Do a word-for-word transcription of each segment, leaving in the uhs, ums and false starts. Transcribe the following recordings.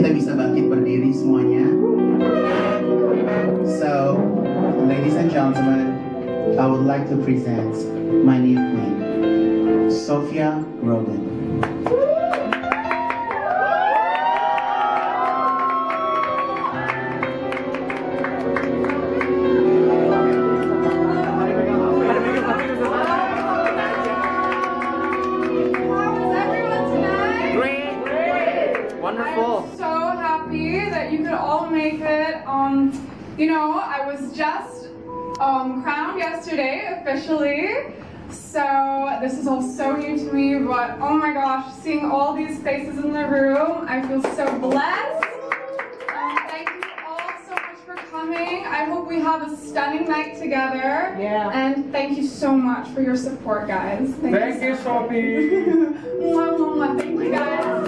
kita bisa bangkit berdiri semuanya. So, ladies and gentlemen, I would like to present my new queen, Sophia Rogan. You know, I was just um, crowned yesterday, officially, so this is all so new to me, but oh my gosh, seeing all these faces in the room, I feel so blessed. Um, thank you all so much for coming. I hope we have a stunning night together. Yeah. And thank you so much for your support, guys. Thank, thank you, Sophie. Mwah, mwah, mwah. Thank you, guys.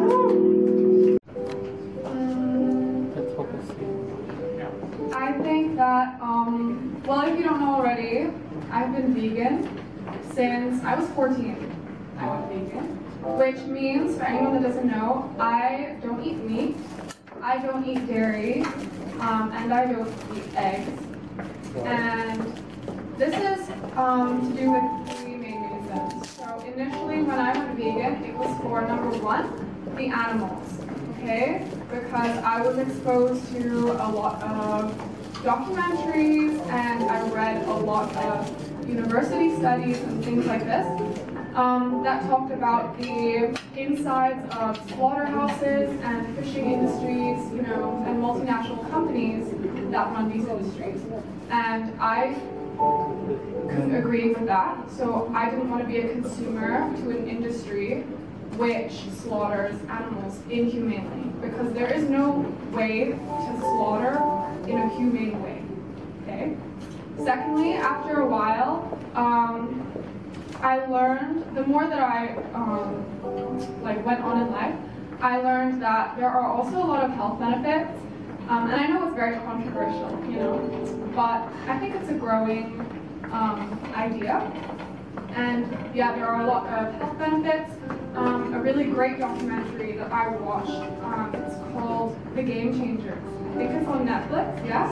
I think that, um, well, if you don't know already, I've been vegan since I was fourteen. I went vegan, which means, for anyone that doesn't know, I don't eat meat, I don't eat dairy, um, and I don't eat eggs. And this is um, to do with three main reasons. So initially, when I went vegan, it was for, number one, the animals. Okay, because I was exposed to a lot of documentaries and I read a lot of university studies and things like this um, that talked about the insides of slaughterhouses and fishing industries, you know, and multinational companies that run these industries. And I couldn't agree with that, so I didn't want to be a consumer to an industry which slaughters animals inhumanely, because there is no way to slaughter in a humane way, okay? Secondly, after a while, um, I learned, the more that I um, like went on in life, I learned that there are also a lot of health benefits, um, and I know it's very controversial, you know, but I think it's a growing um, idea. And yeah, there are a lot of health benefits. Um, a really great documentary that I watched, um, it's called The Game Changers. I think it's on Netflix, yes?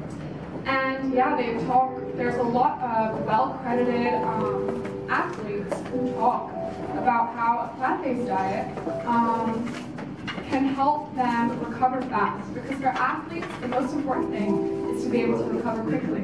And yeah, they talk, there's a lot of well-credited um, athletes who talk about how a plant-based diet um, can help them recover fast. Because for athletes, the most important thing is to be able to recover quickly.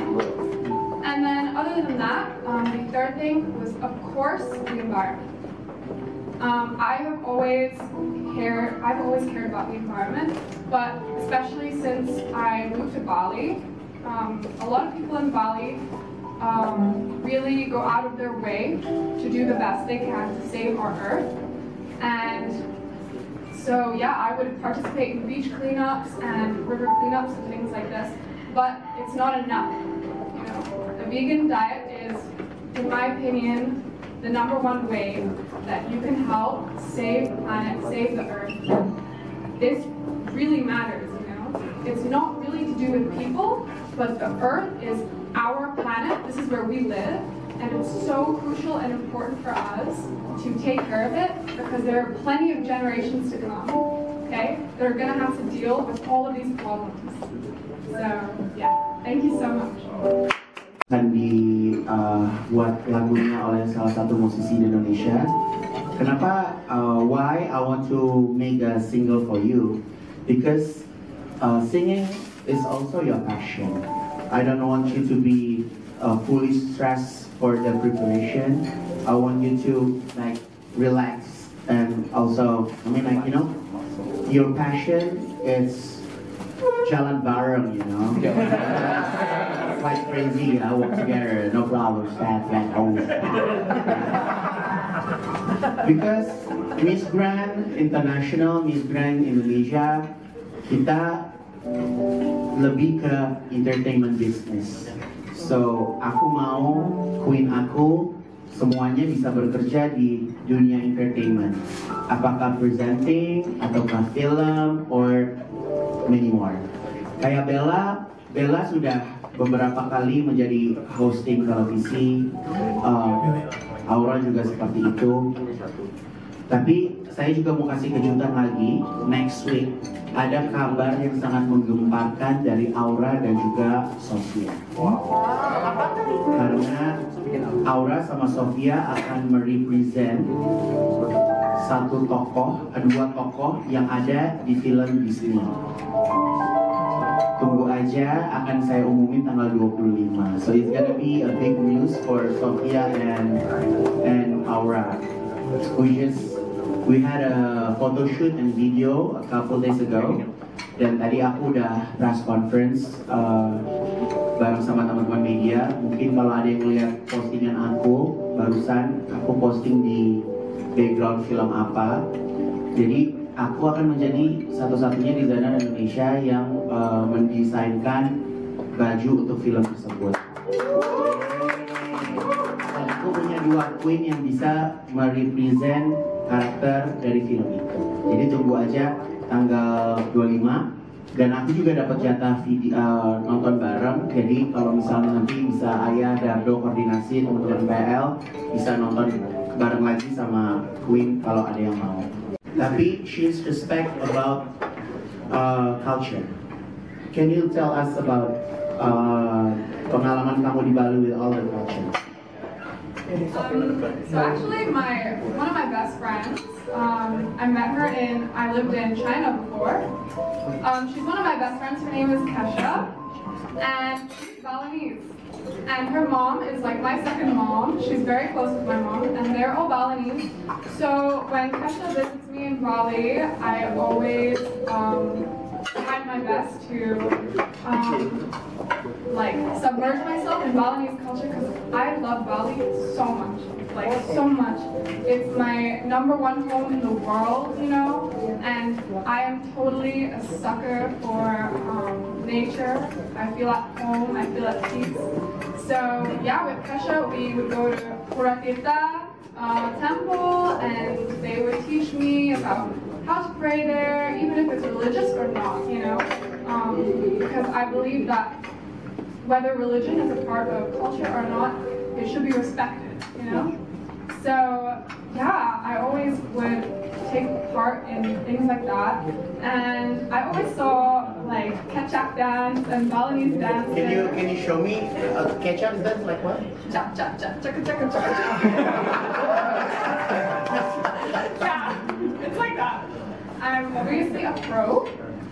And then other than that, um, the third thing was, of course, the environment. Um, I have always cared, I've always cared about the environment, but especially since I moved to Bali, um, a lot of people in Bali um, really go out of their way to do the best they can to save our earth. And so yeah, I would participate in beach cleanups and river cleanups and things like this, but it's not enough. You know, a vegan diet is, in my opinion, the number one way that you can help save the planet, save the earth. This really matters, you know? It's not really to do with people, but the earth is our planet. This is where we live, and it's so crucial and important for us to take care of it, because there are plenty of generations to come, okay? That are gonna have to deal with all of these problems. So, yeah, thank you so much. Akan dibuat uh, lagunya oleh salah satu musisi di Indonesia. Kenapa? Uh, why I want to make a single for you? Because uh, singing is also your passion. I don't want you to be uh, fully stressed for the preparation. I want you to like relax and also, I mean, like, you know, your passion is jalan bareng, you know. Quite crazy, you know, work together, no problem, staff, back home. Because Miss Grand International, Miss Grand Indonesia, kita lebih ke entertainment business. So, aku mau queen aku semuanya bisa bekerja di dunia entertainment. Apakah presenting, ataukah film, or many more. Kayak Bella, Bella sudah beberapa kali menjadi hosting televisi, uh, Aura juga seperti itu. Tapi saya juga mau kasih kejutan lagi. Next week ada kabar yang sangat menggemparkan dari Aura dan juga Sofia. Karena Aura sama Sofia akan merepresent satu tokoh, dua tokoh yang ada di film Disney. Tunggu aja, akan saya umumin tanggal dua puluh lima. So it's gonna be a big news for Sofia and and Aura. We just we had a photo shoot and video a couple days ago. Dan tadi aku udah press conference uh, bareng sama teman-teman media. Mungkin kalau ada yang lihat postingan aku barusan, aku posting di background film apa. Jadi aku akan menjadi satu-satunya desainer Indonesia yang uh, mendesainkan baju untuk film tersebut. Dan aku punya dua queen yang bisa merepresent karakter dari film itu. Jadi tunggu aja tanggal dua puluh lima. Dan aku juga dapat jatah video, uh, nonton bareng. Jadi kalau misalnya nanti bisa Ayah, Dardo koordinasi teman-teman P L bisa nonton bareng lagi sama Queen kalau ada yang mau. Tapi she's respect about uh, culture. Can you tell us about uh, pengalaman kamu di Bali with all the culture? Um, so actually, my one of my best friends, um, I met her in, I lived in China before. Um, she's one of my best friends. Her name is Kesha, and she's Balinese. And her mom is like my second mom. She's very close with my mom, and they're all Balinese. So when Kesha visits me in Bali, I always um, try my best to um, like submerge myself in Balinese culture because I love Bali so much, like so much. It's my number one home in the world, you know, and I am totally a sucker for um, nature. I feel at home, I feel at peace. So yeah, with Kesha, we would go to Puratirtha uh, temple, and they would teach me about how to pray there, even if it's religious or not, you know, um, because I believe that whether religion is a part of culture or not, it should be respected, you know? So, yeah, I always would take part in things like that, and I always saw, like, Kecak dance and Balinese dance. Can you, can you show me uh, Kecak dance like what? Chak, chak, chak, chaka, chaka, chaka, chaka. Yeah, it's like that. I'm obviously a pro.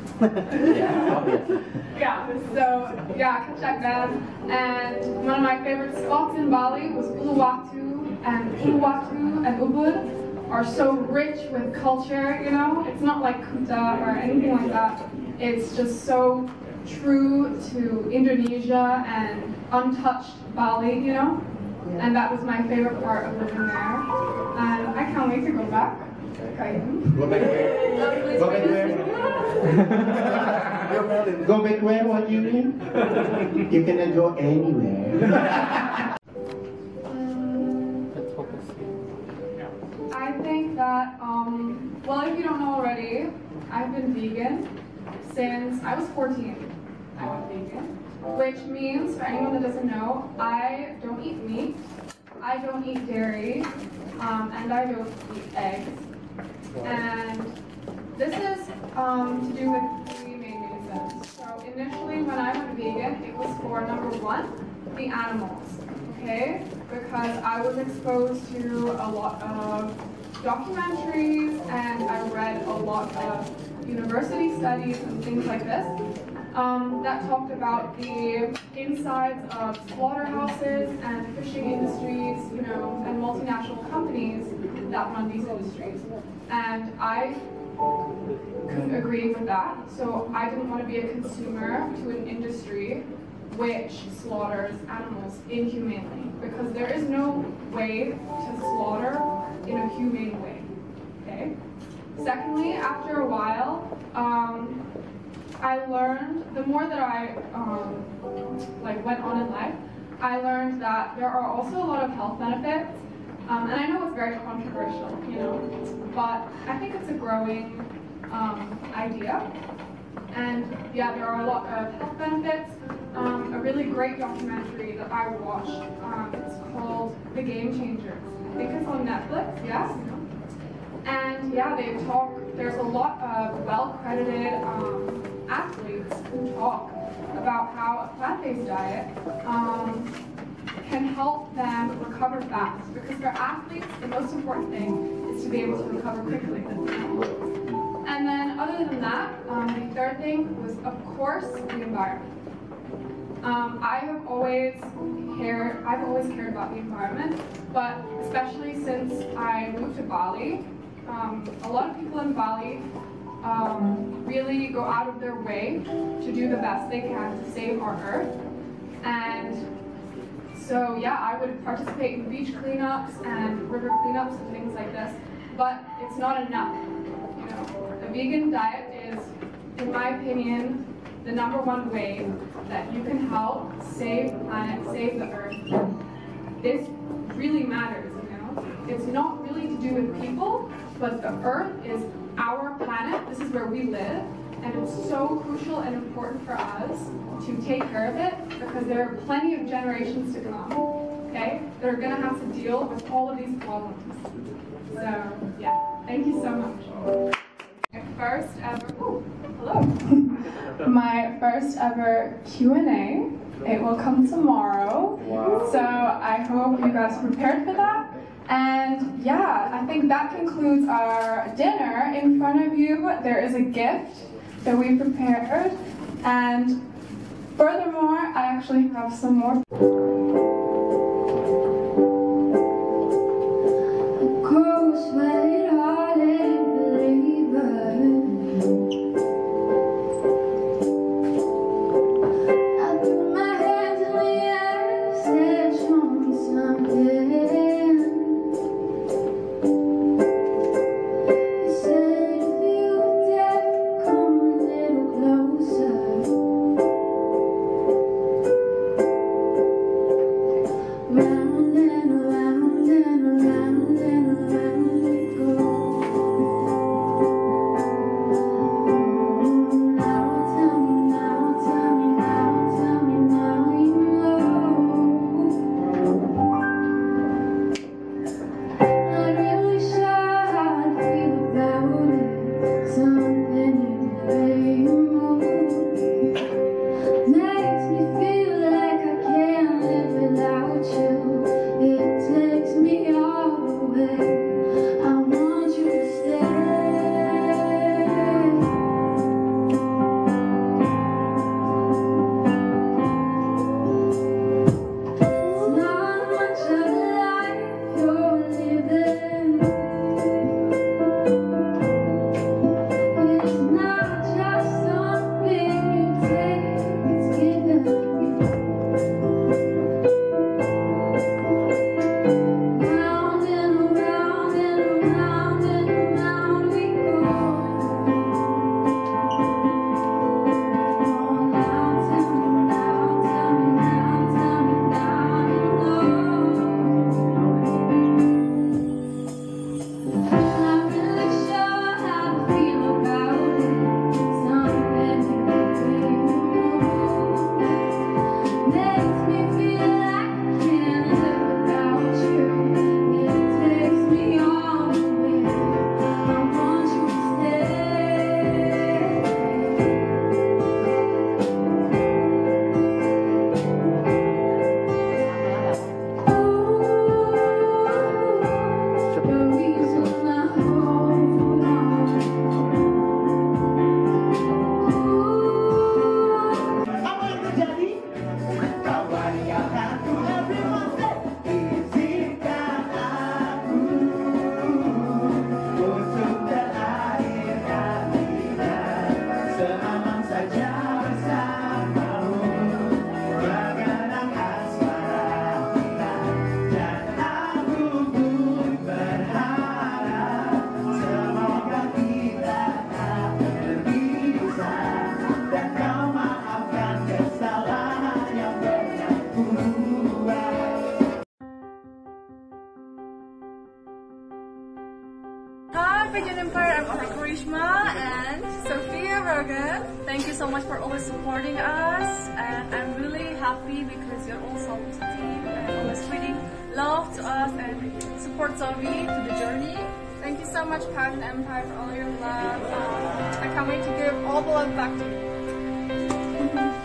Yeah, so yeah, Kecak dance, and one of my favorite spots in Bali was Uluwatu, and Uluwatu and Ubud are so rich with culture, you know? It's not like Kuta or anything like that. It's just so true to Indonesia and untouched Bali, you know? And that was my favorite part of living there. And I can't wait to go back. Go back where? Go back where? Go back where? What do you mean? You cannot go anywhere. I think that, um, well, if you don't know already, I've been vegan since I was fourteen. I went vegan, which means, for anyone that doesn't know, I don't eat meat, I don't eat dairy, um, and I don't eat eggs. And this is um, to do with three main reasons. So initially, when I went vegan, it was for number one, the animals, okay? Because I was exposed to a lot of documentaries, and I read a lot of university studies and things like this um, that talked about the insides of slaughterhouses and fishing industries, you know, and multinational companies that run these industries. And I couldn't agree with that, so I didn't want to be a consumer to an industry which slaughters animals inhumanely, because there is no way to slaughter in a humane way, okay? Secondly, after a while, um, I learned, the more that I um, like went on in life, I learned that there are also a lot of health benefits, um, and I know it's very controversial, you know, but I think it's a growing um, idea. And yeah, there are a lot of health benefits. Um, a really great documentary that I watched, um, it's called The Game Changers. I think it's on Netflix, yes? And yeah, they talk, there's a lot of well-credited um, athletes who talk about how a plant-based diet um, can help them recover fast. Because for athletes, the most important thing is to be able to recover quickly. And then other than that, um, the third thing was, of course, the environment. Um, I have always cared, I've always cared about the environment, but especially since I moved to Bali, um, a lot of people in Bali um, really go out of their way to do the best they can to save our earth. And so yeah, I would participate in beach cleanups and river cleanups and things like this, but it's not enough. You know, a vegan diet is, in my opinion, the number one way that you can help save the planet, save the earth. This really matters, you know? It's not really to do with people, but the earth is our planet. This is where we live, and it's so crucial and important for us to take care of it because there are plenty of generations to come, okay, that are gonna have to deal with all of these problems. So, yeah, thank you so much. My first ever, ooh, hello. My first ever Q and A. It will come tomorrow. Wow. So I hope you guys are prepared for that. And yeah, I think that concludes our dinner. In front of you, there is a gift that we prepared. And furthermore, I actually have some more. Vegan Empire, I'm Aura Karishma and Sophia Rogan. Thank you so much for always supporting us, and I'm really happy because you're all so positive and always feeding love to us and support Zoe to the journey. Thank you. you so much, Passion Empire, for all your love. Um, I can't wait to give all the love back to you.